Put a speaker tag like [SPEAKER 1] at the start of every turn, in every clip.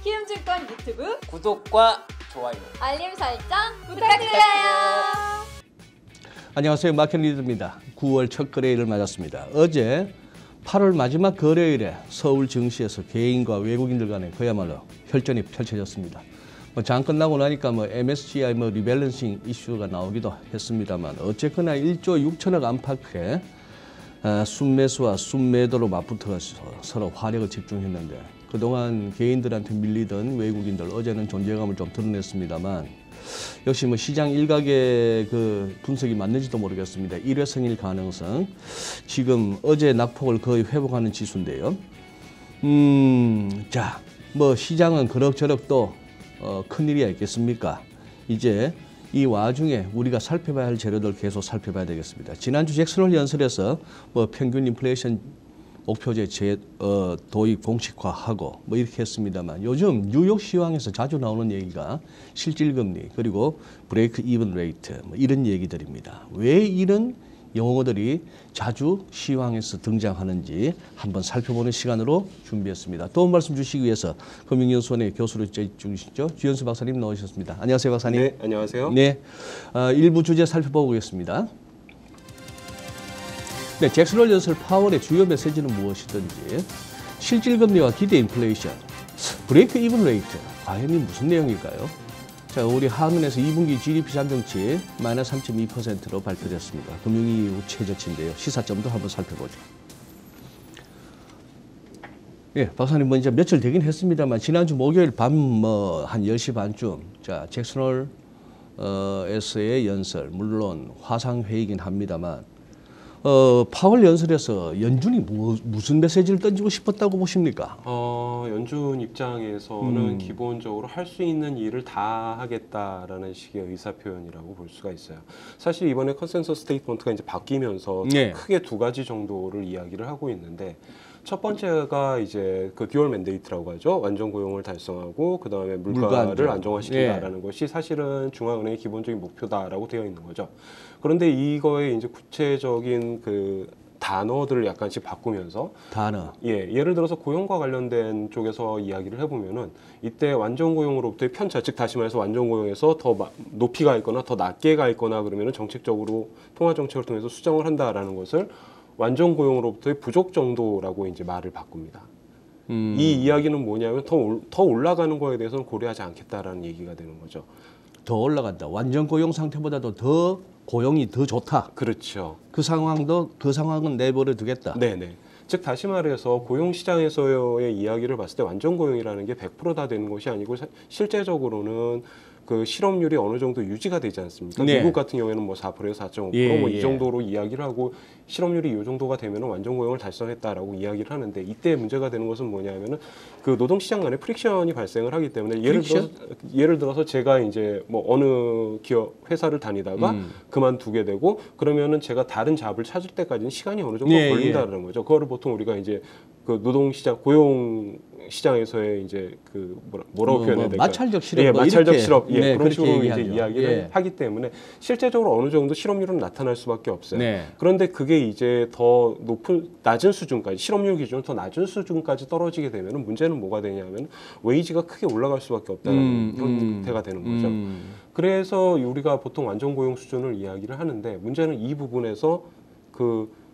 [SPEAKER 1] 키움증권 유튜브
[SPEAKER 2] 구독과 좋아요,
[SPEAKER 1] 알림 설정 부탁드려요.
[SPEAKER 3] 안녕하세요. 마켓 리더입니다. 9월 첫 거래일을 맞았습니다. 어제 8월 마지막 거래일에 서울 증시에서 개인과 외국인들 간에 그야말로 혈전이 펼쳐졌습니다. 장 끝나고 나니까 MSCI 리밸런싱 이슈가 나오기도 했습니다만 어쨌거나 1조 6천억 안팎의 순매수와 순매도로 맞붙어서 서로 화력을 집중했는데 그동안 개인들한테 밀리던 외국인들 어제는 존재감을 좀 드러냈습니다만 역시 시장 일각의 그 분석이 맞는지도 모르겠습니다. 일회성일 가능성. 지금 어제 낙폭을 거의 회복하는 지수인데요. 자, 시장은 그럭저럭 또 큰일이 있겠습니까? 이제 이 와중에 우리가 살펴봐야 할 재료들 계속 살펴봐야 되겠습니다. 지난주 잭슨홀 연설에서 평균 인플레이션 목표제 도입 공식화하고 이렇게 했습니다만 요즘 뉴욕 시황에서 자주 나오는 얘기가 실질금리 그리고 브레이크 이븐 레이트 이런 얘기들입니다. 왜 이런 용어들이 자주 시황에서 등장하는지 한번 살펴보는 시간으로 준비했습니다. 도움 말씀 주시기 위해서 금융연수원의 교수로 주시죠. 주현수 박사님 나오셨습니다. 안녕하세요, 박사님.
[SPEAKER 4] 네, 안녕하세요.
[SPEAKER 3] 네, 일부 주제 살펴보겠습니다. 네, 잭슨홀 연설 파월의 주요 메시지는 무엇이든지 실질금리와 기대 인플레이션, 브레이크 이븐 레이트, 과연 이 무슨 내용일까요? 자, 우리 한은에서 2분기 GDP 잠정치 마이너스 3.2%로 발표됐습니다. 금융위 이후 최저치인데요. 시사점도 한번 살펴보죠. 예, 박사님 먼저 며칠 되긴 했습니다만 지난주 목요일 밤 한 10시 반쯤 자, 잭슨홀 에서의 연설, 물론 화상회의긴 합니다만 파월 연설에서 연준이 무슨 메시지를 던지고 싶었다고 보십니까?
[SPEAKER 4] 연준 입장에서는 기본적으로 할 수 있는 일을 다 하겠다라는 식의 의사 표현이라고 볼 수가 있어요. 사실 이번에 컨센서스 스테이트먼트가 이제 바뀌면서
[SPEAKER 3] 네.
[SPEAKER 4] 크게 두 가지 정도를 이야기를 하고 있는데 첫 번째가 이제 그 듀얼 맨데이트라고 하죠. 완전 고용을 달성하고 그 다음에 물가를 안정화시킨다라는 것이 사실은 중앙은행의 기본적인 목표다라고 되어 있는 거죠. 그런데 이거에 이제 구체적인 그 단어들을 약간씩 바꾸면서 예를 들어서 고용과 관련된 쪽에서 이야기를 해보면은 이때 완전 고용으로부터의 편차, 즉 다시 말해서 완전 고용에서 더 높이 가 있거나 더 낮게 가 있거나 그러면은 정책적으로 통화 정책을 통해서 수정을 한다라는 것을 완전 고용으로부터의 부족 정도라고 이제 말을 바꿉니다. 이 이야기는 뭐냐면 더 올라가는 거에 대해서는 고려하지 않겠다라는 얘기가 되는 거죠.
[SPEAKER 3] 더 올라간다. 완전 고용 상태보다도 더 고용이 더 좋다.
[SPEAKER 4] 그렇죠.
[SPEAKER 3] 그 상황은 내버려 두겠다.
[SPEAKER 4] 네네. 즉 다시 말해서 고용 시장에서의 이야기를 봤을 때 완전 고용이라는 게 100% 다 되는 것이 아니고 실제적으로는 그 실업률이 어느 정도 유지가 되지 않습니까?
[SPEAKER 3] 네.
[SPEAKER 4] 미국 같은 경우에는 4%에서 4.5% 이 정도로 이야기를 하고 실업률이 이 정도가 되면 완전 고용을 달성했다라고 이야기를 하는데 이때 문제가 되는 것은 뭐냐면은 그 노동시장 간에 프릭션이 발생을 하기 때문에 예를 들어서 제가 이제 어느 기업 회사를 다니다가 그만두게 되고 그러면은 제가 다른 잡을 찾을 때까지는 시간이 어느 정도 걸린다는 거죠. 그거를 보통 우리가 이제 그 노동시장 고용 시장에서의 이제 그 뭐라고 표현해야 될까요?
[SPEAKER 3] 마찰적 실업,
[SPEAKER 4] 마찰적 실업, 그런 식으로
[SPEAKER 3] 이제
[SPEAKER 4] 이야기를 하기 때문에 실제적으로 어느 정도 실업률은 나타날 수밖에 없어요.
[SPEAKER 3] 네.
[SPEAKER 4] 그런데 그게 이제 더 낮은 수준까지 실업률 기준으로 더 낮은 수준까지 떨어지게 되면은 문제는 뭐가 되냐면 웨이지가 크게 올라갈 수밖에 없다는 형태가 되는 거죠. 그래서 우리가 보통 완전 고용 수준을 이야기를 하는데 문제는 이 부분에서 그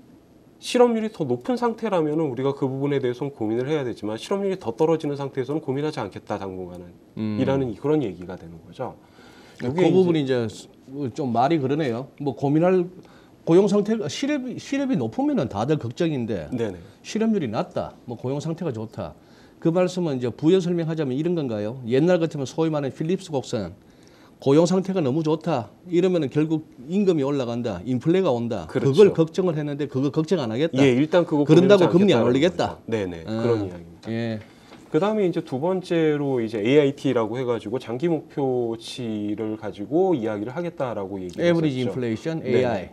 [SPEAKER 4] 실업률이 더 높은 상태라면 우리가 그 부분에 대해서는 고민을 해야 되지만 실업률이 더 떨어지는 상태에서는 고민하지 않겠다 당분간은 이라는 그런 얘기가 되는 거죠.
[SPEAKER 3] 그 부분이 이제 좀 말이 그러네요. 고민할 고용 상태가 실업이 높으면은 다들 걱정인데
[SPEAKER 4] 네네.
[SPEAKER 3] 실업률이 낮다, 고용 상태가 좋다. 그 말씀은 이제 부연 설명하자면 이런 건가요? 옛날 같으면 소위 말하는 필립스 곡선. 고용 상태가 너무 좋다. 이러면은 결국 임금이 올라간다. 인플레가 온다.
[SPEAKER 4] 그렇죠.
[SPEAKER 3] 그걸 걱정을 했는데 그거 걱정 안 하겠다.
[SPEAKER 4] 일단 그거
[SPEAKER 3] 그런다고 금리 안 올리겠다.
[SPEAKER 4] 네네. 그런 이야기입니다.
[SPEAKER 3] 예.
[SPEAKER 4] 그 다음에 이제 두 번째로 이제 AIT라고 해가지고 장기 목표치를 가지고 이야기를 하겠다라고 얘기를
[SPEAKER 3] Average
[SPEAKER 4] 했었죠.
[SPEAKER 3] Inflation, AI.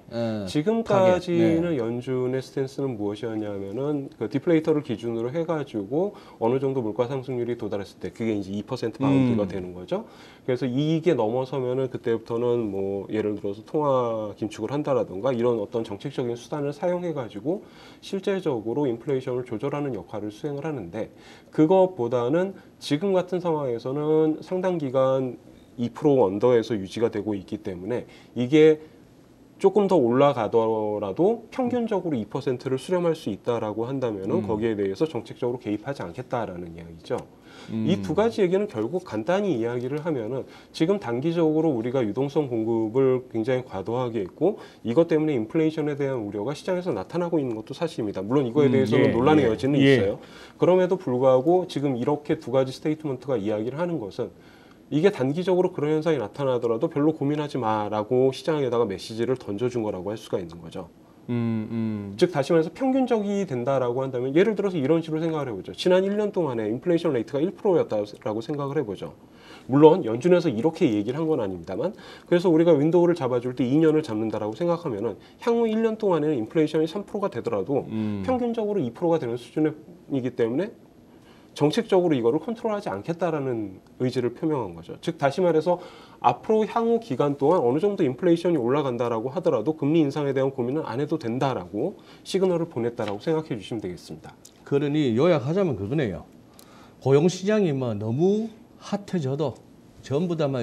[SPEAKER 4] 지금까지는 연준의 스탠스는 무엇이었냐면은 그 디플레이터를 기준으로 해가지고 어느 정도 물가 상승률이 도달했을 때 그게 이제 2% 바운드가 되는 거죠. 그래서 이게 넘어서면은 그때부터는 뭐 예를 들어서 통화 긴축을 한다라든가 이런 어떤 정책적인 수단을 사용해가지고 실제적으로 인플레이션을 조절하는 역할을 수행을 하는데 그거 것보다는 지금 같은 상황에서는 상당 기간 2% 언더에서 유지가 되고 있기 때문에 이게 조금 더 올라가더라도 평균적으로 2%를 수렴할 수 있다라고 한다면은 거기에 대해서 정책적으로 개입하지 않겠다라는 이야기죠. 이 두 가지 얘기는 결국 간단히 이야기를 하면은 지금 단기적으로 우리가 유동성 공급을 굉장히 과도하게 했고 이것 때문에 인플레이션에 대한 우려가 시장에서 나타나고 있는 것도 사실입니다. 물론 이거에 대해서는 논란의 여지는 있어요. 그럼에도 불구하고 지금 이렇게 두 가지 스테이트먼트가 이야기를 하는 것은 이게 단기적으로 그런 현상이 나타나더라도 별로 고민하지 마라고 시장에다가 메시지를 던져준 거라고 할 수가 있는 거죠. 즉 다시 말해서 평균적이 된다라고 한다면 예를 들어서 이런 식으로 생각을 해보죠. 지난 1년 동안에 인플레이션 레이트가 1%였다라고 생각을 해보죠. 물론 연준에서 이렇게 얘기를 한 건 아닙니다만 그래서 우리가 윈도우를 잡아줄 때 2년을 잡는다라고 생각하면은 향후 1년 동안에는 인플레이션이 3%가 되더라도 평균적으로 2%가 되는 수준이기 때문에 정책적으로 이거를 컨트롤하지 않겠다라는 의지를 표명한 거죠. 즉 다시 말해서 앞으로 향후 기간 동안 어느 정도 인플레이션이 올라간다라고 하더라도 금리 인상에 대한 고민은 안 해도 된다라고 시그널을 보냈다라고 생각해 주시면 되겠습니다.
[SPEAKER 3] 그러니 요약하자면 그거네요. 고용 시장이 뭐 너무 핫해져도 전부 다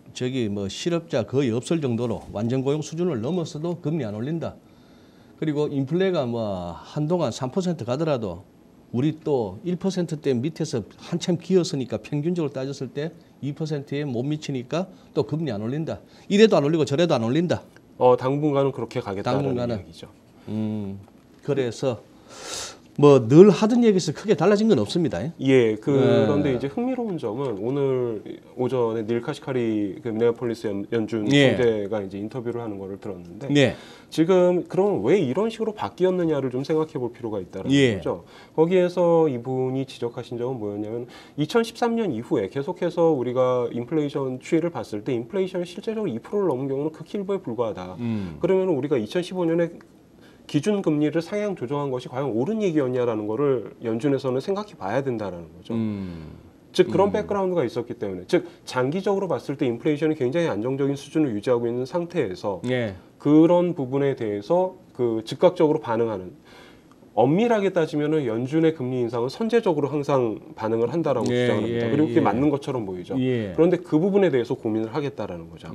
[SPEAKER 3] 실업자 거의 없을 정도로 완전 고용 수준을 넘어서도 금리 안 올린다. 그리고 인플레가 한동안 3% 가더라도 우리 또 1%대 밑에서 한참 기었으니까 평균적으로 따졌을 때 2%에 못 미치니까 또 금리 안 올린다. 이래도 안 올리고 저래도 안 올린다.
[SPEAKER 4] 당분간은 그렇게 가겠다는
[SPEAKER 3] 당분간은.
[SPEAKER 4] 이야기죠.
[SPEAKER 3] 그래서 늘 하던 얘기에서 크게 달라진 건 없습니다.
[SPEAKER 4] 예, 그런데 이제 흥미로운 점은 오늘 오전에 닐 카시카리 그 미네아폴리스 연준 총재가 이제 인터뷰를 하는 거를 들었는데 지금 그럼 왜 이런 식으로 바뀌었느냐를 좀 생각해 볼 필요가 있다는 거죠. 거기에서 이분이 지적하신 점은 뭐였냐면 2013년 이후에 계속해서 우리가 인플레이션 추이를 봤을 때 인플레이션이 실제적으로 2%를 넘은 경우는 극히 일부에 불과하다. 그러면 우리가 2015년에 기준 금리를 상향 조정한 것이 과연 옳은 얘기였냐라는 거를 연준에서는 생각해 봐야 된다라는 거죠. 즉 그런 백그라운드가 있었기 때문에 즉 장기적으로 봤을 때 인플레이션이 굉장히 안정적인 수준을 유지하고 있는 상태에서 그런 부분에 대해서 그 즉각적으로 반응하는 엄밀하게 따지면은 연준의 금리 인상은 선제적으로 항상 반응을 한다라고 주장을 합니다. 그리고 그게 맞는 것처럼 보이죠. 그런데 그 부분에 대해서 고민을 하겠다라는 거죠.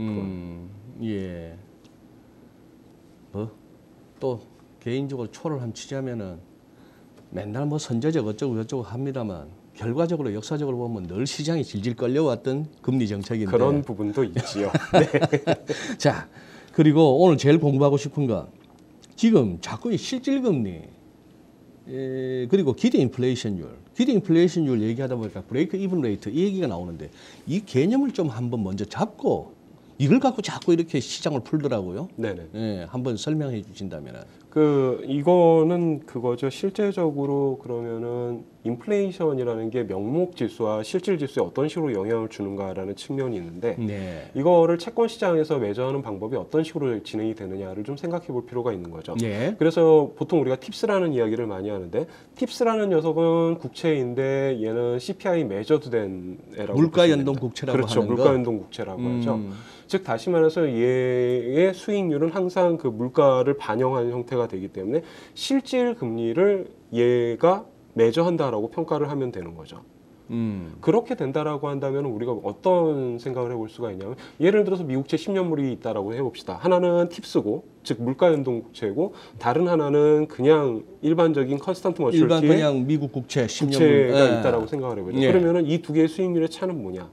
[SPEAKER 3] 또 개인적으로 초를 한번 치자면은 맨날 선제적 어쩌고 저쩌고 합니다만 결과적으로 역사적으로 보면 늘 시장이 질질 끌려왔던 금리 정책인데
[SPEAKER 4] 그런 부분도 있지요.
[SPEAKER 3] 자, 그리고 오늘 제일 공부하고 싶은 건 지금 자꾸 이 실질금리 그리고 기대 인플레이션율 얘기하다 보니까 브레이크 이븐 레이트 이 얘기가 나오는데 이 개념을 좀 한번 먼저 잡고 이걸 갖고 자꾸 이렇게 시장을 풀더라고요. 네네. 한번 설명해 주신다면은.
[SPEAKER 4] 이거는 그거죠. 실제적으로 그러면은 인플레이션이라는 게 명목 지수와 실질 지수에 어떤 식으로 영향을 주는가라는 측면이 있는데 이거를 채권 시장에서 매저하는 방법이 어떤 식으로 진행이 되느냐를 좀 생각해 볼 필요가 있는 거죠. 그래서 보통 우리가 팁스라는 이야기를 많이 하는데 팁스라는 녀석은 국채인데 얘는 CPI 매저드된 애라고
[SPEAKER 3] 물가 연동 국채라고
[SPEAKER 4] 그렇죠.
[SPEAKER 3] 하는 거.
[SPEAKER 4] 물가 연동 국채라고 하죠. 즉 다시 말해서 얘의 수익률은 항상 그 물가를 반영하는 형태가 되기 때문에 실질 금리를 얘가 매저한다라고 평가를 하면 되는 거죠. 그렇게 된다라고 한다면 우리가 어떤 생각을 해볼 수가 있냐면 예를 들어서 미국채 10년물이 있다라고 해봅시다. 하나는 팁스고 즉 물가 연동 국채고 다른 하나는 그냥 일반적인 컨스탄트 머추리티의
[SPEAKER 3] 그냥 미국 국채 10년물
[SPEAKER 4] 국채가 있다라고 생각을 해보죠. 그러면은 이 두 개의 수익률의 차는 뭐냐?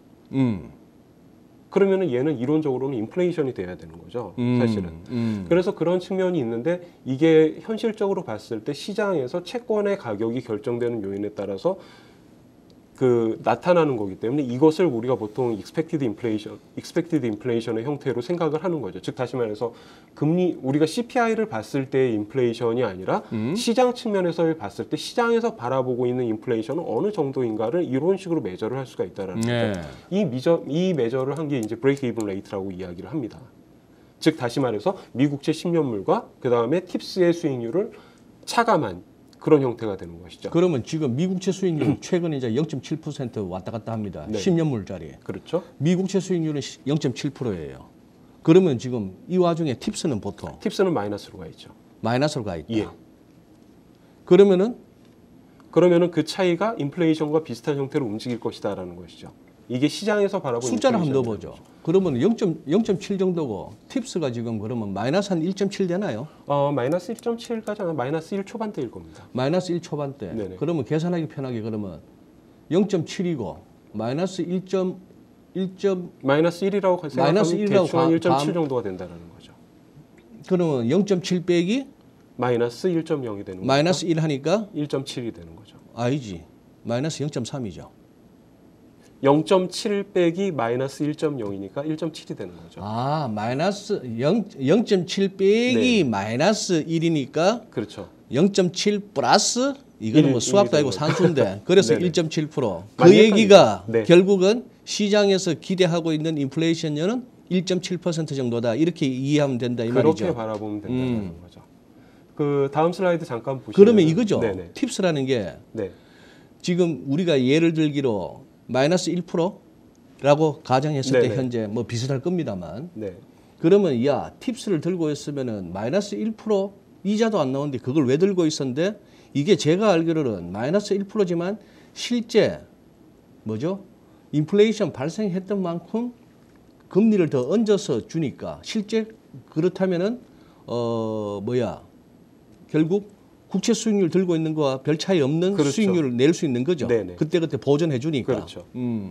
[SPEAKER 4] 그러면은 얘는 이론적으로는 인플레이션이 돼야 되는 거죠. 사실은. 그래서 그런 측면이 있는데 이게 현실적으로 봤을 때 시장에서 채권의 가격이 결정되는 요인에 따라서 나타나는 거기 때문에 이것을 우리가 보통 expected inflation의 형태로 생각을 하는 거죠. 즉 다시 말해서 우리가 CPI를 봤을 때의 인플레이션이 아니라 시장 측면에서 봤을 때 시장에서 바라보고 있는 인플레이션은 어느 정도인가를 이런 식으로 매저를 할 수가 있다라는 거죠. 이 매저를 한 게 이제 브레이크 이븐 레이트라고 이야기를 합니다. 즉 다시 말해서 미국채 10년물과 그 다음에 팁스의 수익률을 차감한 그런 형태가 되는 것이죠.
[SPEAKER 3] 그러면 지금 미국채 수익률 최근에 이제 0.7% 왔다 갔다 합니다. 10년물짜리.
[SPEAKER 4] 그렇죠.
[SPEAKER 3] 미국채 수익률은 0.7%예요. 그러면 지금 이 와중에 팁스는 보통
[SPEAKER 4] 팁스는 마이너스로 가 있죠.
[SPEAKER 3] 마이너스로 가 있다. 그러면은
[SPEAKER 4] 그러면은 그 차이가 인플레이션과 비슷한 형태로 움직일 것이다라는 것이죠. 이게 시장에서 바라보는
[SPEAKER 3] 숫자를 한번
[SPEAKER 4] 인플레이션이라는
[SPEAKER 3] 넣어보죠. 그러면 0.7 정도고 팁스가 지금 그러면 마이너스 한 1.7 되나요?
[SPEAKER 4] 마이너스 1.7까지 아니라 마이너스 1 초반대일 겁니다.
[SPEAKER 3] 마이너스 1 초반대.
[SPEAKER 4] 네네.
[SPEAKER 3] 그러면 계산하기 편하게 그러면 0.7이고 마이너스 1.
[SPEAKER 4] 마이너스 1이라고 생각하면
[SPEAKER 3] 마이너스 1이라고
[SPEAKER 4] 대충 한 1.7 정도가 된다는 거죠.
[SPEAKER 3] 그러면 0.7 빼기
[SPEAKER 4] 마이너스 1.0이 되는 거죠.
[SPEAKER 3] 마이너스 1 하니까
[SPEAKER 4] 1.7이 되는 거죠.
[SPEAKER 3] 아니지. 마이너스 0.3이죠.
[SPEAKER 4] 0.7 빼기 마이너스 1.0이니까 1.7이 되는 거죠.
[SPEAKER 3] 아, 마이너스 0.7 빼기
[SPEAKER 4] 네.
[SPEAKER 3] 마이너스 1이니까
[SPEAKER 4] 그렇죠.
[SPEAKER 3] 0.7 플러스 이거는 뭐 수학도 아니고 산수인데 그래서
[SPEAKER 4] 네네.
[SPEAKER 3] 1.7%. 그
[SPEAKER 4] 많이
[SPEAKER 3] 얘기가
[SPEAKER 4] 네.
[SPEAKER 3] 결국은 시장에서 기대하고 있는 인플레이션율은 1.7% 정도다. 이렇게 이해하면 된다 이
[SPEAKER 4] 그렇게
[SPEAKER 3] 말이죠.
[SPEAKER 4] 바라보면 된다는 거죠. 그 다음 슬라이드 잠깐 보시면
[SPEAKER 3] 그러면 이거죠.
[SPEAKER 4] 네네.
[SPEAKER 3] 팁스라는 게
[SPEAKER 4] 네.
[SPEAKER 3] 지금 우리가 예를 들기로 마이너스 1%라고 가정했을 때
[SPEAKER 4] 네네.
[SPEAKER 3] 현재 뭐 비슷할 겁니다만
[SPEAKER 4] 네.
[SPEAKER 3] 그러면 야 팁스를 들고 있으면은 마이너스 1% 이자도 안 나오는데 그걸 왜 들고 있었는데 이게 제가 알기로는 마이너스 1%지만 실제 뭐죠? 인플레이션 발생했던 만큼 금리를 더 얹어서 주니까 실제 그렇다면은 결국 국채 수익률 들고 있는 거와 별 차이 없는
[SPEAKER 4] 그렇죠.
[SPEAKER 3] 수익률을 낼 수 있는 거죠.
[SPEAKER 4] 네네.
[SPEAKER 3] 그때 보전해 주니까.
[SPEAKER 4] 그렇죠.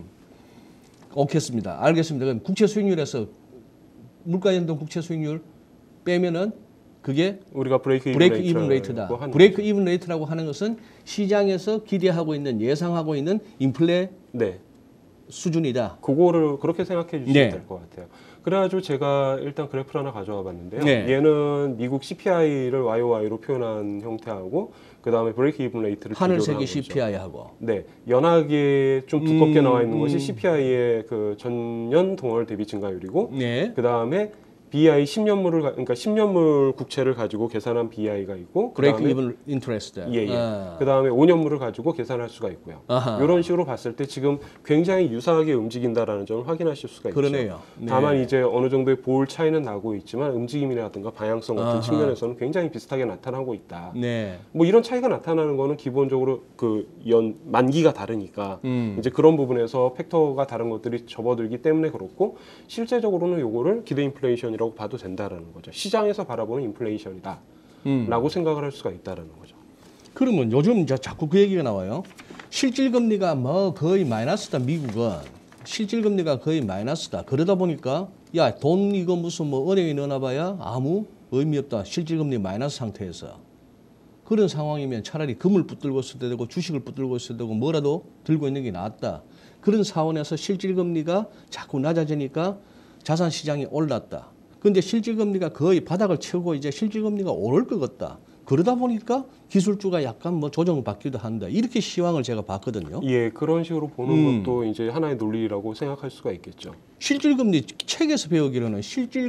[SPEAKER 3] 오케이습니다. 알겠습니다. 그럼 국채 수익률에서 물가 연동 국채 수익률 빼면은 그게
[SPEAKER 4] 우리가 브레이크
[SPEAKER 3] 이븐 레이트다. 브레이크 이븐 레이트라고 하는 것은 시장에서 기대하고 있는 예상하고 있는 인플레
[SPEAKER 4] 네.
[SPEAKER 3] 수준이다.
[SPEAKER 4] 그거를 그렇게 생각해 주시면
[SPEAKER 3] 네.
[SPEAKER 4] 될 것 같아요. 그래가지고 제가 일단 그래프를 하나 가져와 봤는데요.
[SPEAKER 3] 네.
[SPEAKER 4] 얘는 미국 CPI를 YOY로 표현한 형태하고 그 다음에 브레이크 이븐 레이트를
[SPEAKER 3] 하늘색이
[SPEAKER 4] 비교를 하고
[SPEAKER 3] CPI하고.
[SPEAKER 4] 네, 연하게 좀 두껍게 나와 있는 것이 CPI의 그 전년 동월 대비 증가율이고,
[SPEAKER 3] 네.
[SPEAKER 4] 그 다음에 BI 10년물을 그러니까 10년물 국채를 가지고 계산한 BI가 있고, 그
[SPEAKER 3] 브레이크
[SPEAKER 4] 다음에
[SPEAKER 3] 이븐 인트레스트.
[SPEAKER 4] 예. 그 다음에 5년물을 가지고 계산할 수가 있고요.
[SPEAKER 3] 아하.
[SPEAKER 4] 이런 식으로 봤을 때 지금 굉장히 유사하게 움직인다라는 점을 확인하실 수가 있죠.
[SPEAKER 3] 그러네요. 네.
[SPEAKER 4] 다만 이제 어느 정도의 볼 차이는 나고 있지만 움직임이라든가 방향성 같은
[SPEAKER 3] 아하.
[SPEAKER 4] 측면에서는 굉장히 비슷하게 나타나고 있다.
[SPEAKER 3] 네.
[SPEAKER 4] 뭐 이런 차이가 나타나는 거는 기본적으로 그 만기가 다르니까 이제 그런 부분에서 팩터가 다른 것들이 접어들기 때문에 그렇고 실제적으로는 요거를 기대 인플레이션이라고 봐도 된다라는 거죠. 시장에서 바라보는 인플레이션이다라고 생각을 할 수가 있다라는 거죠.
[SPEAKER 3] 그러면 요즘 자꾸 그 얘기가 나와요. 실질 금리가 뭐 거의 마이너스다. 미국은 실질 금리가 거의 마이너스다. 그러다 보니까 야 돈 이거 무슨 뭐 은행에 넣어놔봐야 아무 의미 없다. 실질 금리 마이너스 상태에서 그런 상황이면 차라리 금을 붙들고 있어도 되고 주식을 붙들고 있어도 되고 뭐라도 들고 있는 게 낫다. 그런 사원에서 실질 금리가 자꾸 낮아지니까 자산 시장이 올랐다. 근데 실질 금리가 거의 바닥을 채우고 이제 실질 금리가 오를 것 같다. 그러다 보니까 기술주가 약간 뭐 조정받기도 한다. 이렇게 시황을 제가 봤거든요.
[SPEAKER 4] 예, 그런 식으로 보는 것도 이제 하나의 논리라고 생각할 수가 있겠죠.
[SPEAKER 3] 실질금리 책에서 배우기로는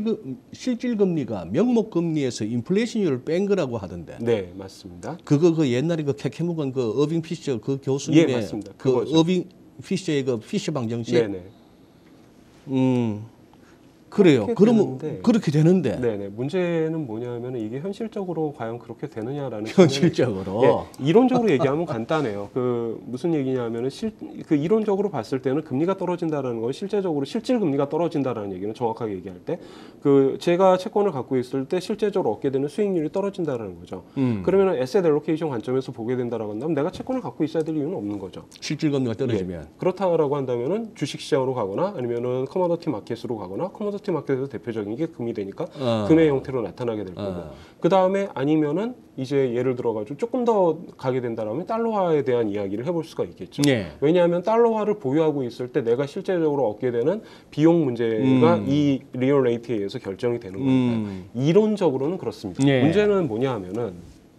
[SPEAKER 3] 실질금리가 명목금리에서 인플레이션율을 뺀 거라고 하던데.
[SPEAKER 4] 네, 맞습니다.
[SPEAKER 3] 그거 그 옛날에 그 캐캐묵은 그 어빙 피셔 그 교수님의
[SPEAKER 4] 예, 맞습니다.
[SPEAKER 3] 그
[SPEAKER 4] 그거죠.
[SPEAKER 3] 어빙 피셔의 그 피셔방 정식.
[SPEAKER 4] 네네.
[SPEAKER 3] 그래요.
[SPEAKER 4] 그렇게
[SPEAKER 3] 그러면
[SPEAKER 4] 되는데.
[SPEAKER 3] 그렇게 되는데.
[SPEAKER 4] 네네. 문제는 뭐냐면 이게 현실적으로 과연 그렇게 되느냐라는
[SPEAKER 3] 현실적으로.
[SPEAKER 4] 예, 이론적으로 얘기하면 간단해요. 그 무슨 얘기냐면은 그 이론적으로 봤을 때는 금리가 떨어진다라는 건 실제적으로 실질 금리가 떨어진다라는 얘기는 정확하게 얘기할 때 그 제가 채권을 갖고 있을 때 실제적으로 얻게 되는 수익률이 떨어진다라는 거죠. 그러면은 에셋 알로케이션 관점에서 보게 된다라고 한다면 내가 채권을 갖고 있어야 될 이유는 없는 거죠.
[SPEAKER 3] 실질금리가 떨어지면.
[SPEAKER 4] 예. 그렇다라고 한다면은 주식시장으로 가거나 아니면은 커머더티 마켓으로 가거나 커머더티 마켓에서 대표적인 게 금이 되니까 금의 형태로 나타나게 될 거고 그 다음에 아니면은 이제 예를 들어가지고 조금 더 가게 된다라면 달러화에 대한 이야기를 해볼 수가 있겠죠.
[SPEAKER 3] 네.
[SPEAKER 4] 왜냐하면 달러화를 보유하고 있을 때 내가 실제적으로 얻게 되는 비용 문제가 이 리얼 레이트에 의해서 결정이 되는 겁니다. 이론적으로는 그렇습니다.
[SPEAKER 3] 네.
[SPEAKER 4] 문제는 뭐냐 하면은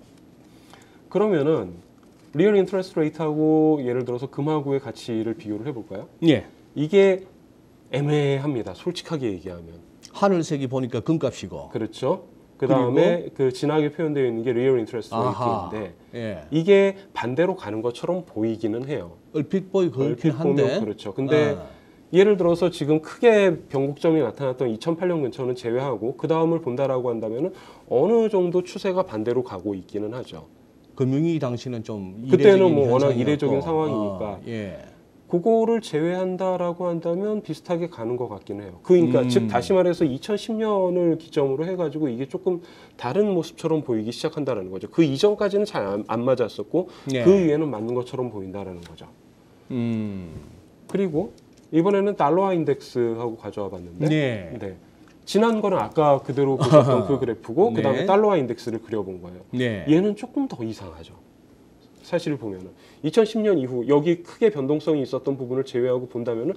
[SPEAKER 4] 그러면은 리얼 인터레스트 레이트하고 예를 들어서 금하고의 가치를 비교를 해볼까요?
[SPEAKER 3] 예.
[SPEAKER 4] 이게 애매합니다. 솔직하게 얘기하면.
[SPEAKER 3] 하늘색이 보니까 금값이고.
[SPEAKER 4] 그렇죠. 그 다음에 그 진하게 표현되어 있는 게 리얼 인터레스트 레이트인데
[SPEAKER 3] 예.
[SPEAKER 4] 이게 반대로 가는 것처럼 보이기는 해요.
[SPEAKER 3] 얼핏 그렇긴
[SPEAKER 4] 얼핏
[SPEAKER 3] 한데.
[SPEAKER 4] 보면 그렇죠. 근데 예를 들어서 지금 크게 변곡점이 나타났던 2008년 근처는 제외하고 그 다음을 본다라고 한다면은 어느 정도 추세가 반대로 가고 있기는 하죠.
[SPEAKER 3] 금융위기 당시는 좀
[SPEAKER 4] 그때는 뭐 워낙
[SPEAKER 3] 현상이었고.
[SPEAKER 4] 이례적인 상황이니까
[SPEAKER 3] 예.
[SPEAKER 4] 그거를 제외한다라고 한다면 비슷하게 가는 것 같긴 해요. 그러니까 즉 다시 말해서 2010년을 기점으로 해가지고 이게 조금 다른 모습처럼 보이기 시작한다라는 거죠. 그 이전까지는 잘 안 맞았었고
[SPEAKER 3] 예.
[SPEAKER 4] 그 위에는 맞는 것처럼 보인다라는 거죠. 그리고 이번에는 달러화 인덱스하고 가져와 봤는데
[SPEAKER 3] 네.
[SPEAKER 4] 네. 지난 거는 아까 그대로 보셨던 그 그래프고
[SPEAKER 3] 네.
[SPEAKER 4] 그다음에 달러화 인덱스를 그려본 거예요.
[SPEAKER 3] 네.
[SPEAKER 4] 얘는 조금 더 이상하죠. 사실 보면은 2010년 이후 여기 크게 변동성이 있었던 부분을 제외하고 본다면은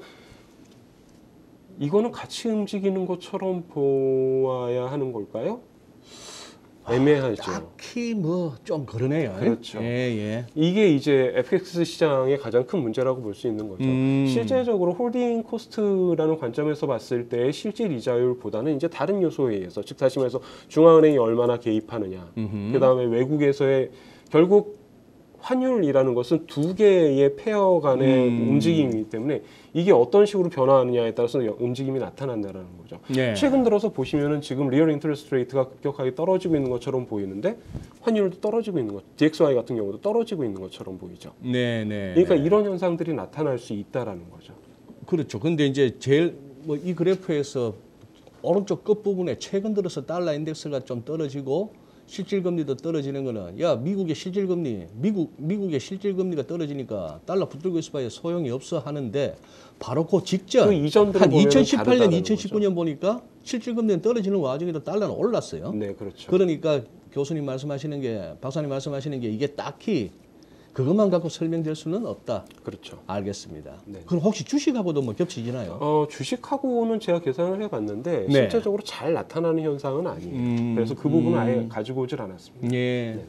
[SPEAKER 4] 이거는 같이 움직이는 것처럼 보아야 하는 걸까요? 애매하죠.
[SPEAKER 3] 딱히 뭐 좀 그러네요.
[SPEAKER 4] 그렇죠.
[SPEAKER 3] 예, 예.
[SPEAKER 4] 이게 이제 FX 시장의 가장 큰 문제라고 볼 수 있는 거죠. 실제적으로 홀딩 코스트라는 관점에서 봤을 때 실질 이자율보다는 이제 다른 요소에 의해서, 즉 다시 말해서 중앙은행이 얼마나 개입하느냐, 그 다음에 외국에서의 결국 환율이라는 것은 두 개의 페어 간의 움직임이기 때문에 이게 어떤 식으로 변화하느냐에 따라서 움직임이 나타난다는 거죠.
[SPEAKER 3] 네.
[SPEAKER 4] 최근 들어서 보시면은 지금 리얼 인터레스트 레이트가 급격하게 떨어지고 있는 것처럼 보이는데 환율도 떨어지고 있는 것, DXY 같은 경우도 떨어지고 있는 것처럼 보이죠.
[SPEAKER 3] 네, 네.
[SPEAKER 4] 그러니까
[SPEAKER 3] 네.
[SPEAKER 4] 이런 현상들이 나타날 수 있다라는 거죠.
[SPEAKER 3] 그렇죠. 근데 이제 제일 뭐 이 그래프에서 오른쪽 끝부분에 최근 들어서 달러 인덱스가 좀 떨어지고 실질 금리도 떨어지는 거는 야 미국의 실질 금리 미국의 실질 금리가 떨어지니까 달러 붙들고 있어봐야 소용이 없어 하는데 바로 그 직전
[SPEAKER 4] 그 이전들을
[SPEAKER 3] 한
[SPEAKER 4] 보면은
[SPEAKER 3] 2018년
[SPEAKER 4] 다르다는
[SPEAKER 3] 2019년 보니까 실질 금리는 떨어지는 와중에도 달러는 올랐어요.
[SPEAKER 4] 네, 그렇죠.
[SPEAKER 3] 그러니까 교수님 말씀하시는 게 박사님 말씀하시는 게 이게 딱히 그것만 갖고 설명될 수는 없다.
[SPEAKER 4] 그렇죠.
[SPEAKER 3] 알겠습니다.
[SPEAKER 4] 네.
[SPEAKER 3] 그럼 혹시 주식하고도 뭐 겹치지나요?
[SPEAKER 4] 주식하고는 제가 계산을 해봤는데
[SPEAKER 3] 네.
[SPEAKER 4] 실제적으로 잘 나타나는 현상은 아니에요. 그래서 그 부분은 아예 가지고 오질 않았습니다.
[SPEAKER 3] 예.
[SPEAKER 4] 네.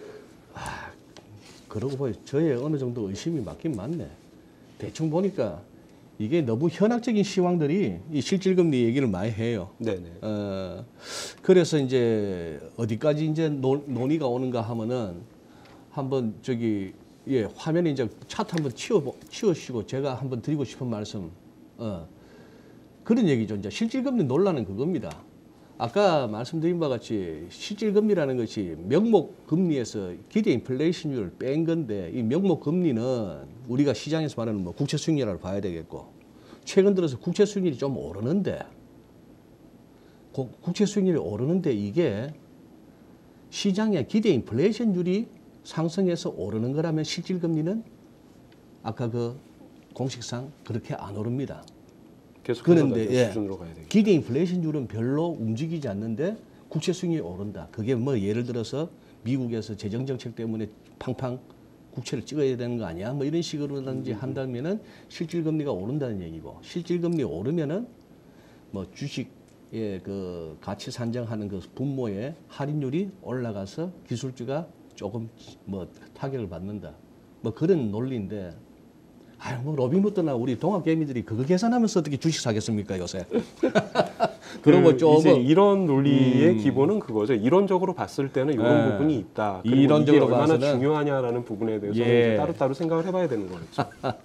[SPEAKER 3] 그러고 보니 저의 어느 정도 의심이 맞긴 맞네. 대충 보니까 이게 너무 현학적인 시황들이 이 실질금리 얘기를 많이 해요.
[SPEAKER 4] 네네.
[SPEAKER 3] 그래서 이제 어디까지 이제 논의가 오는가 하면은 한번 저기 예 화면에 이제 차트 한번 치우시고 제가 한번 드리고 싶은 말씀 그런 얘기죠. 이제 실질금리 논란은 그겁니다. 아까 말씀드린 바와 같이 실질금리라는 것이 명목금리에서 기대 인플레이션율을 뺀 건데 이 명목금리는 우리가 시장에서 말하는 뭐 국채 수익률을 봐야 되겠고 최근 들어서 국채 수익률이 좀 오르는데 국채 수익률이 오르는데 이게 시장의 기대 인플레이션율이 상승해서 오르는 거라면 실질금리는 아까 그 공식상 그렇게 안 오릅니다.
[SPEAKER 4] 계속
[SPEAKER 3] 그런데
[SPEAKER 4] 수준으로 가야 되겠죠.
[SPEAKER 3] 기대 인플레이션율은 별로 움직이지 않는데 국채 수익률이 오른다. 그게 뭐 예를 들어서 미국에서 재정 정책 때문에 팡팡 국채를 찍어야 되는 거 아니야? 뭐 이런 식으로든지 한다면은 실질금리가 오른다는 얘기고 실질금리 오르면은 뭐 주식의 그 가치 산정하는 그 분모의 할인율이 올라가서 기술주가 조금 뭐 타격을 받는다. 뭐 그런 논리인데, 아유 뭐 로빈후드나 우리 동학개미들이 그거 계산하면서 어떻게 주식 사겠습니까 요새? 그러고 조금
[SPEAKER 4] 이제 이런 논리의 기본은 그거죠. 이론적으로 봤을 때는 이런 부분이 있다. 그리고
[SPEAKER 3] 이론적으로
[SPEAKER 4] 이게 얼마나
[SPEAKER 3] 봐서는
[SPEAKER 4] 중요하냐라는 부분에 대해서
[SPEAKER 3] 예.
[SPEAKER 4] 이제 따로따로 생각을 해봐야 되는 거겠죠.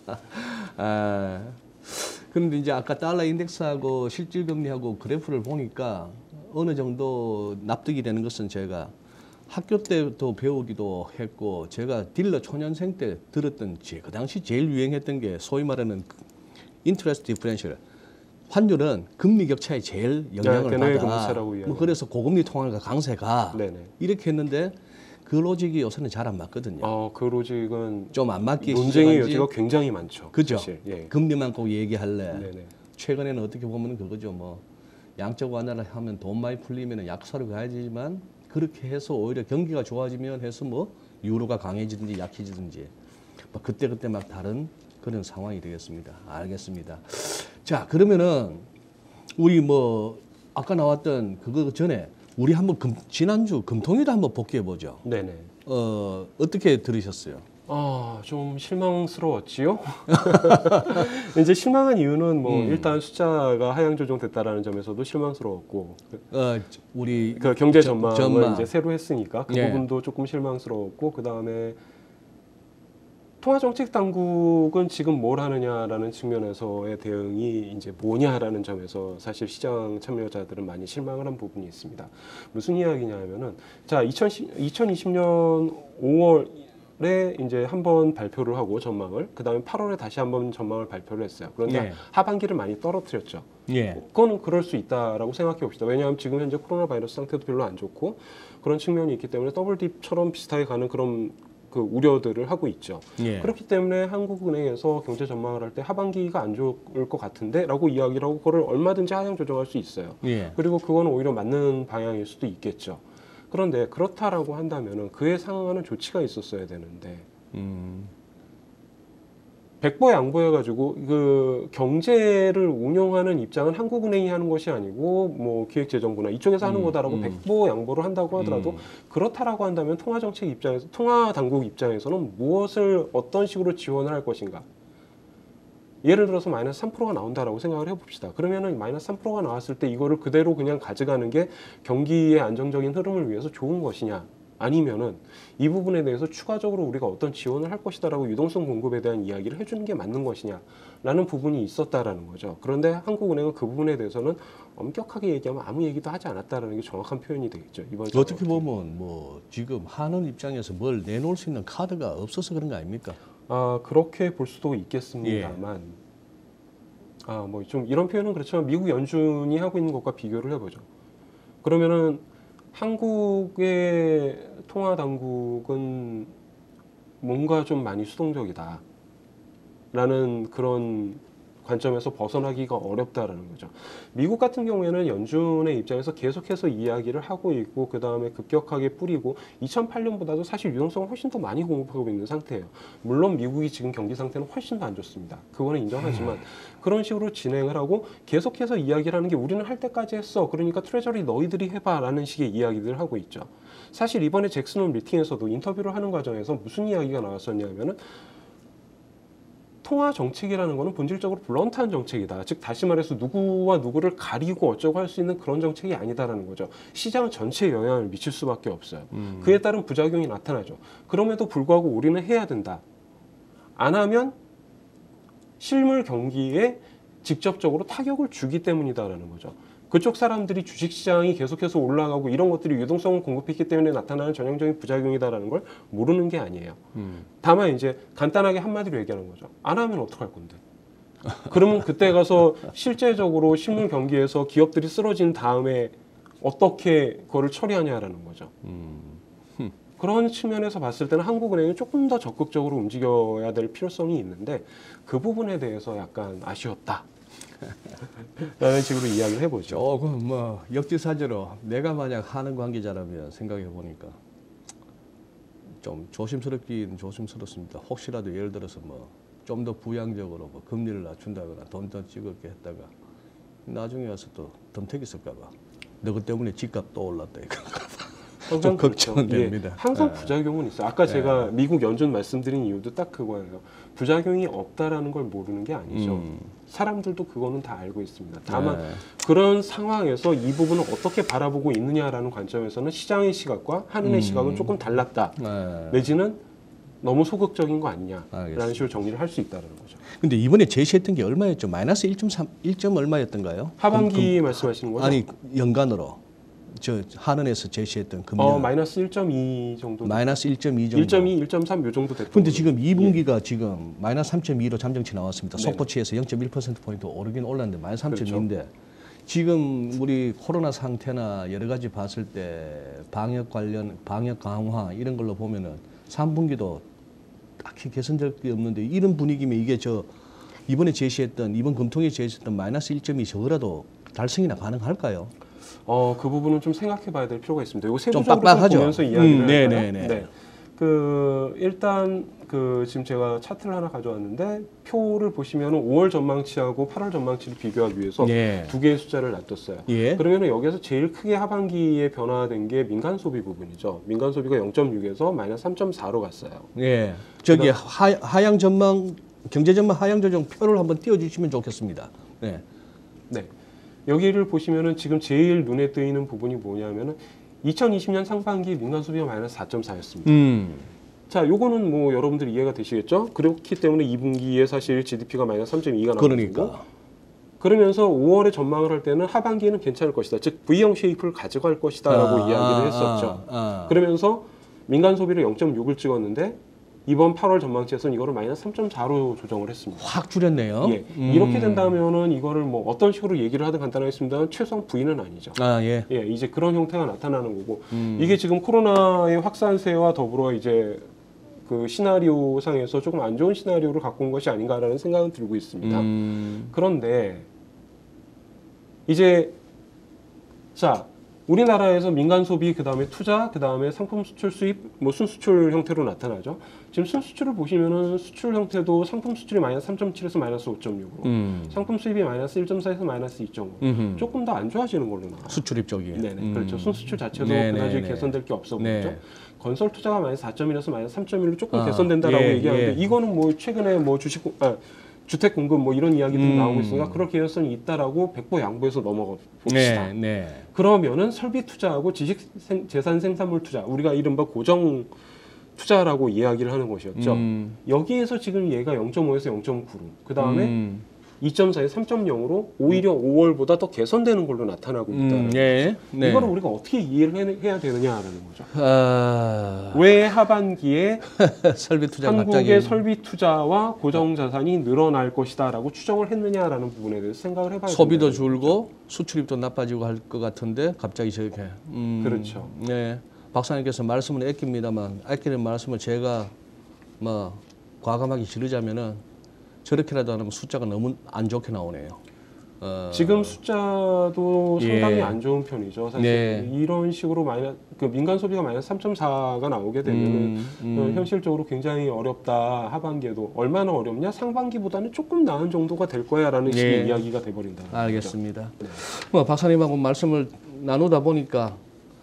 [SPEAKER 3] 그런데 이제 아까 달러 인덱스하고 실질금리하고 그래프를 보니까 어느 정도 납득이 되는 것은 제가 학교 때도 배우기도 했고 제가 딜러 초년생 때 들었던 그 당시 제일 유행했던 게 소위 말하는 인트레스트 디퍼런셜 환율은 금리 격차에 제일 영향을
[SPEAKER 4] 대내외
[SPEAKER 3] 받아.
[SPEAKER 4] 금리차라고
[SPEAKER 3] 뭐 그래서 고금리 통화가 강세가
[SPEAKER 4] 네네.
[SPEAKER 3] 이렇게 했는데 그 로직이 요새는 잘 안 맞거든요.
[SPEAKER 4] 그 로직은
[SPEAKER 3] 좀 안 맞기
[SPEAKER 4] 논쟁의
[SPEAKER 3] 시작한
[SPEAKER 4] 여지가 굉장히 많죠.
[SPEAKER 3] 그죠?
[SPEAKER 4] 사실. 예.
[SPEAKER 3] 금리만 꼭 얘기할래.
[SPEAKER 4] 네네.
[SPEAKER 3] 최근에는 어떻게 보면 그거죠. 뭐 양적 완화를 하면 돈 많이 풀리면 약사로 가야 되지만 그렇게 해서 오히려 경기가 좋아지면 해서 뭐 유로가 강해지든지 약해지든지 뭐 그때 막 다른 그런 상황이 되겠습니다. 알겠습니다. 자 그러면은 우리 뭐 아까 나왔던 그거 전에 우리 한번 지난주 금통위도 한번 복귀해 보죠.
[SPEAKER 4] 네네.
[SPEAKER 3] 어떻게 들으셨어요?
[SPEAKER 4] 좀 실망스러웠지요. 이제 실망한 이유는 뭐 일단 숫자가 하향 조정됐다라는 점에서도 실망스러웠고,
[SPEAKER 3] 우리
[SPEAKER 4] 그 경제 전망을
[SPEAKER 3] 전망.
[SPEAKER 4] 이제 새로 했으니까 그
[SPEAKER 3] 예.
[SPEAKER 4] 부분도 조금 실망스러웠고, 그 다음에 통화정책 당국은 지금 뭘 하느냐라는 측면에서의 대응이 이제 뭐냐라는 점에서 사실 시장 참여자들은 많이 실망을 한 부분이 있습니다. 무슨 이야기냐면은 자 2020년 5월에 이제 한번 발표를 하고 전망을 그다음에 8월에 다시 한번 전망을 발표를 했어요. 그런데
[SPEAKER 3] 예.
[SPEAKER 4] 하반기를 많이 떨어뜨렸죠.
[SPEAKER 3] 예.
[SPEAKER 4] 그거는 그럴 수 있다라고 생각해 봅시다. 왜냐하면 지금 현재 코로나 바이러스 상태도 별로 안 좋고 그런 측면이 있기 때문에 더블딥처럼 비슷하게 가는 그런 그 우려들을 하고 있죠.
[SPEAKER 3] 예.
[SPEAKER 4] 그렇기 때문에 한국은행에서 경제 전망을 할 때 하반기가 안 좋을 것 같은데라고 이야기를 하고 그걸 얼마든지 하향 조정할 수 있어요.
[SPEAKER 3] 예.
[SPEAKER 4] 그리고 그건 오히려 맞는 방향일 수도 있겠죠. 그런데 그렇다라고 한다면은 그에 상응하는 조치가 있었어야 되는데 백보양보해가지고 그 경제를 운영하는 입장은 한국은행이 하는 것이 아니고 뭐 기획재정부나 이쪽에서 하는 거다라고 백보양보를 한다고 하더라도 그렇다라고 한다면 통화정책 입장에서 통화당국 입장에서는 무엇을 어떤 식으로 지원을 할 것인가. 예를 들어서 마이너스 3%가 나온다라고 생각을 해봅시다. 그러면은 마이너스 3%가 나왔을 때 이거를 그대로 그냥 가져가는 게 경기의 안정적인 흐름을 위해서 좋은 것이냐? 아니면은 이 부분에 대해서 추가적으로 우리가 어떤 지원을 할 것이다라고 유동성 공급에 대한 이야기를 해주는 게 맞는 것이냐라는 부분이 있었다라는 거죠. 그런데 한국은행은 그 부분에 대해서는 엄격하게 얘기하면 아무 얘기도 하지 않았다라는 게 정확한 표현이 되겠죠. 이번
[SPEAKER 3] 어떻게 보면 뭐 지금 하는 입장에서 뭘 내놓을 수 있는 카드가 없어서 그런 거 아닙니까?
[SPEAKER 4] 그렇게 볼 수도 있겠습니다만, 뭐 좀 이런 표현은 그렇지만 미국 연준이 하고 있는 것과 비교를 해보죠. 그러면은 한국의 통화 당국은 뭔가 좀 많이 수동적이다라는 그런 관점에서 벗어나기가 어렵다라는 거죠. 미국 같은 경우에는 연준의 입장에서 계속해서 이야기를 하고 있고 그 다음에 급격하게 뿌리고 2008년보다도 사실 유동성을 훨씬 더 많이 공급하고 있는 상태예요. 물론 미국이 지금 경기 상태는 훨씬 더 안 좋습니다. 그거는 인정하지만 그런 식으로 진행을 하고 계속해서 이야기를 하는 게 우리는 할 때까지 했어. 그러니까 트레저리 너희들이 해봐라는 식의 이야기들을 하고 있죠. 사실 이번에 잭슨홀 미팅에서도 인터뷰를 하는 과정에서 무슨 이야기가 나왔었냐면은 통화 정책이라는 것은 본질적으로 블런트한 정책이다. 즉 다시 말해서 누구와 누구를 가리고 어쩌고 할 수 있는 그런 정책이 아니다라는 거죠. 시장 전체에 영향을 미칠 수밖에 없어요. 그에 따른 부작용이 나타나죠. 그럼에도 불구하고 우리는 해야 된다. 안 하면 실물 경기에 직접적으로 타격을 주기 때문이다라는 거죠. 그쪽 사람들이 주식시장이 계속해서 올라가고 이런 것들이 유동성을 공급했기 때문에 나타나는 전형적인 부작용이다라는 걸 모르는 게 아니에요. 다만 이제 간단하게 한마디로 얘기하는 거죠. 안 하면 어떡할 건데. 그러면 그때 가서 실제적으로 실물 경기에서 기업들이 쓰러진 다음에 어떻게 그거를 처리하냐라는 거죠. 그런 측면에서 봤을 때는 한국은행이 조금 더 적극적으로 움직여야 될 필요성이 있는데 그 부분에 대해서 약간 아쉬웠다. 라는 식으로 이야기를 해보죠.
[SPEAKER 3] 조금 뭐 역지사지로 내가 만약 하는 관계자라면 생각해 보니까 좀 조심스럽긴 조심스럽습니다. 혹시라도 예를 들어서 뭐 좀 더 부양적으로 뭐 금리를 낮춘다거나 돈 더 찍을게 했다가 나중에 와서 또 덤택이 있을까봐 너그 때문에 집값 또 올랐다 이거. 좀 걱정은 됩니다.
[SPEAKER 4] 항상 부작용은 있어요. 아까 제가 미국 연준 말씀드린 이유도 딱 그거예요. 부작용이 없다라는 걸 모르는 게 아니죠. 사람들도 그거는 다 알고 있습니다. 다만 그런 상황에서 이 부분을 어떻게 바라보고 있느냐라는 관점에서는 시장의 시각과 한은의 시각은 조금 달랐다. 내지는 너무 소극적인 거 아니냐라는 식으로 정리를 할 수 있다는 거죠.
[SPEAKER 3] 근데 이번에 제시했던 게 얼마였죠? 마이너스 1.3, 1점 얼마였던가요?
[SPEAKER 4] 하반기 말씀하시는 거죠?
[SPEAKER 3] 아니 연간으로. 저 한은에서 제시했던 금리
[SPEAKER 4] 마이너스 1.2 정도.
[SPEAKER 3] 마이너스 1.2 정도.
[SPEAKER 4] 1.2, 1.3 요 정도 됐던.
[SPEAKER 3] 근데 지금 2분기가 지금 마이너스 3.2로 잠정치 나왔습니다. 속보치에서 0.1% 포인트 오르긴 올랐는데 마이너스 3.2인데 그렇죠. 지금 우리 코로나 상태나 여러 가지 봤을 때 방역 관련 방역 강화 이런 걸로 보면은 3분기도 딱히 개선될 게 없는데 이런 분위기면 이게 저 이번에 제시했던 이번 금통에 제시했던 마이너스 1.2 저거라도 달성이나 가능할까요?
[SPEAKER 4] 그 부분은 좀 생각해 봐야 될 필요가 있습니다. 이거
[SPEAKER 3] 좀
[SPEAKER 4] 세부적으로
[SPEAKER 3] 빡빡하죠.
[SPEAKER 4] 보면서 이야기를 할까요?
[SPEAKER 3] 네.
[SPEAKER 4] 일단 지금 제가 차트를 하나 가져왔는데 표를 보시면 5월 전망치하고 8월 전망치를 비교하기 위해서 두 개의 숫자를 놔뒀어요. 그러면 여기서 제일 크게 하반기에 변화된 게 민간 소비 부분이죠. 민간 소비가 0.6에서 마이너스 3.4로 갔어요.
[SPEAKER 3] 저기 하향 전망 경제 전망 하향 조정 표를 한번 띄워주시면 좋겠습니다. 네.
[SPEAKER 4] 여기를 보시면은 지금 제일 눈에 띄는 부분이 뭐냐면은 2020년 상반기 민간 소비가 마이너스 4.4였습니다. 자, 요거는 뭐 여러분들 이해가 되시겠죠? 그렇기 때문에 2분기에 사실 GDP가 마이너스 3.2가 나오고
[SPEAKER 3] 그러니까.
[SPEAKER 4] 그러면서 5월에 전망을 할 때는 하반기는 괜찮을 것이다. 즉 V형 쉐이프를 가져갈 것이다라고 이야기를 했었죠. 그러면서 민간 소비를 0.6을 찍었는데 이번 8월 전망치에서는 이거를 마이너스 3.4로 조정을 했습니다.
[SPEAKER 3] 확 줄였네요.
[SPEAKER 4] 예. 이렇게 된다면은 이거를 뭐 어떤 식으로 얘기를 하든 간단하겠습니다만 최소한 V는 아니죠.
[SPEAKER 3] 예.
[SPEAKER 4] 예, 이제 그런 형태가 나타나는 거고 이게 지금 코로나의 확산세와 더불어 이제 그 시나리오 상에서 조금 안 좋은 시나리오를 갖고 온 것이 아닌가라는 생각은 들고 있습니다. 그런데 이제 자, 우리나라에서 민간 소비, 그 다음에 투자, 그 다음에 상품 수출 수입, 뭐 순수출 형태로 나타나죠. 지금 순수출을 보시면은 수출 형태도 상품 수출이 마이너스 3.7에서 마이너스 5.6으로, 상품 수입이 마이너스 1.4에서 마이너스 2.5, 조금 더 안 좋아지는 걸로 나와요.
[SPEAKER 3] 수출입 쪽이.
[SPEAKER 4] 네네, 그렇죠. 순수출 자체도 그다지 개선될 게 없어 보이죠. 건설 투자가 마이너스 4.1에서 마이너스 3.1로 조금 개선된다라고 얘기하는데 이거는 뭐 최근에 뭐 주택 공급 뭐 이런 이야기들이 나오고 있으니까 그럴 개연성이 있다라고 백보 양보해서 넘어가 봅시다. 그러면은 설비 투자하고 재산 생산물 투자, 우리가 이른바 고정 투자라고 이야기를 하는 것이었죠. 여기에서 지금 얘가 0.5에서 0.9로, 그 다음에 2.4에서 3.0으로 오히려 5월보다 더 개선되는 걸로 나타나고 있다. 이거를 우리가 어떻게 이해를 해야 되느냐라는 거죠. 왜 하반기에
[SPEAKER 3] 설비 투자
[SPEAKER 4] 한국의 설비 투자와 고정 자산이 늘어날 것이다라고 추정을 했느냐라는 부분에 대해서 생각을 해봐야 됩니다.
[SPEAKER 3] 소비도 줄고 수출입도 나빠지고 할 것 같은데 갑자기 저렇게.
[SPEAKER 4] 그렇죠.
[SPEAKER 3] 네. 박사님께서 말씀은 아낍니다만 아끼는 말씀을 제가 뭐 과감하게 지르자면은 저렇게라도 하면 숫자가 너무 안 좋게 나오네요.
[SPEAKER 4] 지금 숫자도 상당히 안 좋은 편이죠. 사실 이런 식으로 민간 소비가 마이너스 3.4가 나오게 되면은 현실적으로 굉장히 어렵다. 하반기에도 얼마나 어렵냐? 상반기보다는 조금 나은 정도가 될 거야라는 식의 이야기가 돼버린다.
[SPEAKER 3] 알겠습니다. 뭐 박사님하고 말씀을 나누다 보니까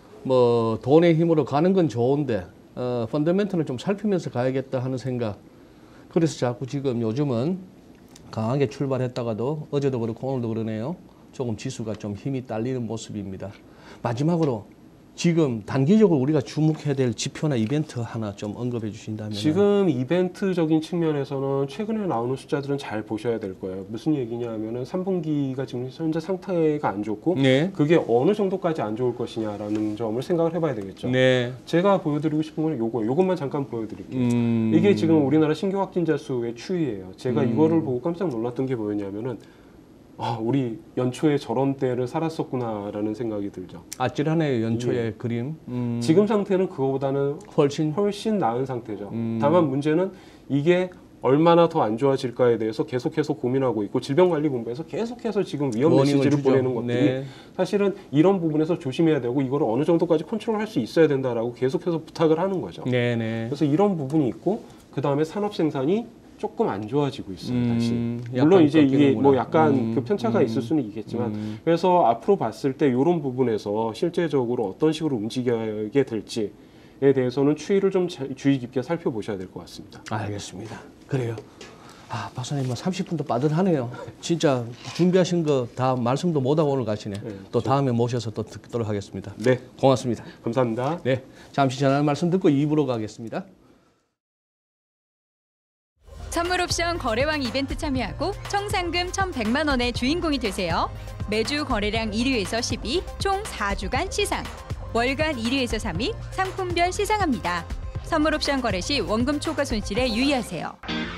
[SPEAKER 3] 뭐 돈의 힘으로 가는 건 좋은데 펀더멘트는 좀 살피면서 가야겠다 하는 생각. 그래서 자꾸 지금 요즘은 강하게 출발했다가도 어제도 그렇고 오늘도 그러네요. 조금 지수가 좀 힘이 딸리는 모습입니다. 마지막으로 지금 단기적으로 우리가 주목해야 될 지표나 이벤트 하나 좀 언급해 주신다면.
[SPEAKER 4] 지금 이벤트적인 측면에서는 최근에 나오는 숫자들은 잘 보셔야 될 거예요. 무슨 얘기냐 하면은 3분기가 지금 현재 상태가 안 좋고 그게 어느 정도까지 안 좋을 것이냐라는 점을 생각을 해봐야 되겠죠. 제가 보여드리고 싶은 건 요것만 잠깐 보여드릴게요. 이게 지금 우리나라 신규 확진자 수의 추이예요. 제가 이거를 보고 깜짝 놀랐던 게 뭐였냐면은 우리 연초에 저런 때를 살았었구나라는 생각이 들죠.
[SPEAKER 3] 아찔하네요, 연초의 그림.
[SPEAKER 4] 지금 상태는 그거보다는 훨씬 나은 상태죠. 다만 문제는 이게 얼마나 더 안 좋아질까에 대해서 계속해서 고민하고 있고 질병관리본부에서 계속해서 지금 위험 메시지를 보내는 것들이 사실은 이런 부분에서 조심해야 되고 이거를 어느 정도까지 컨트롤할 수 있어야 된다라고 계속해서 부탁을 하는 거죠. 그래서 이런 부분이 있고 그 다음에 산업 생산이 조금 안 좋아지고 있어요. 다시. 물론 이제 이게 뭐 약간 그 편차가 있을 수는 있겠지만 그래서 앞으로 봤을 때 이런 부분에서 실제적으로 어떤 식으로 움직여야 될지에 대해서는 추이를 좀 주의 깊게 살펴보셔야 될 것 같습니다.
[SPEAKER 3] 알겠습니다. 그래요. 박사님 30분도 빠듯하네요. 진짜 준비하신 거 다 말씀도 못하고 오늘 가시네. 또 다음에 모셔서 또 듣도록 하겠습니다.
[SPEAKER 4] 네.
[SPEAKER 3] 고맙습니다.
[SPEAKER 4] 감사합니다.
[SPEAKER 3] 네. 잠시 전할 말씀 듣고 2부로 가겠습니다.
[SPEAKER 2] 선물 옵션 거래왕 이벤트 참여하고 총 상금 1,100만 원의 주인공이 되세요. 매주 거래량 1위에서 10위, 총 4주간 시상. 월간 1위에서 3위, 상품별 시상합니다. 선물 옵션 거래 시 원금 초과 손실에 유의하세요.